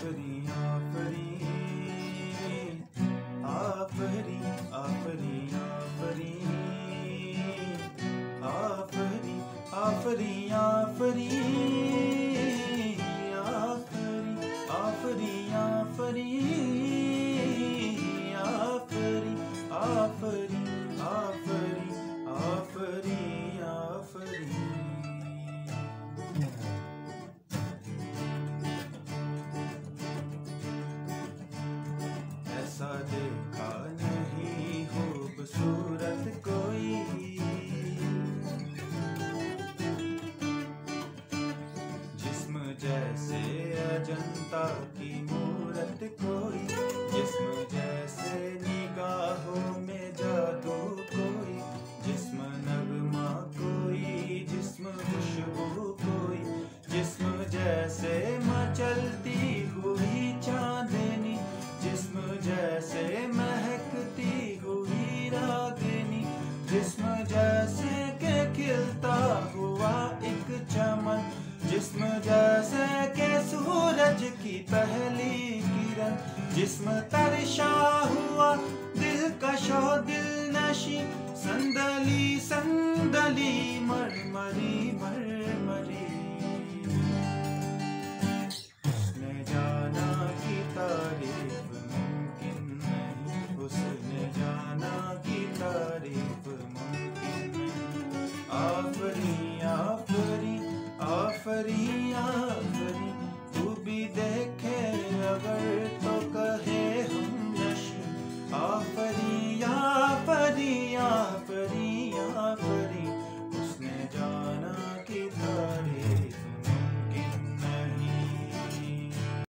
आफरी आफरी आफरी आफरी आफरी आफरी आफरी आफरी आफरी आफरी आफरी आफरी आफरी आफरी आफरी। ऐसा देखा नहीं खूबसूरत कोई, जिस्म जैसे अजंता की मूरत कोई, जिस्म जैसे निगाहों में जादू कोई, जिस्म नगमा कोई, जिस्म खुशबू कोई, जिस्म जैसे मचलती हुई चांदनी, जिस्म जैसे महकती हुई रागिनी, जिस्म जैसे के खिलता हुआ एक चमन, जिस्म जैसे के सूरज की पहली किरण, जिस्म तरशा हुआ दिलकशो दिलनशी, संदली संदली मरमरी मरमरी। उसने जाना कि तारीफ मुमकिन नहीं, उसने जाना कि तारीफ मुमकिन नहीं। आफरी आफरी आफरी आफरी।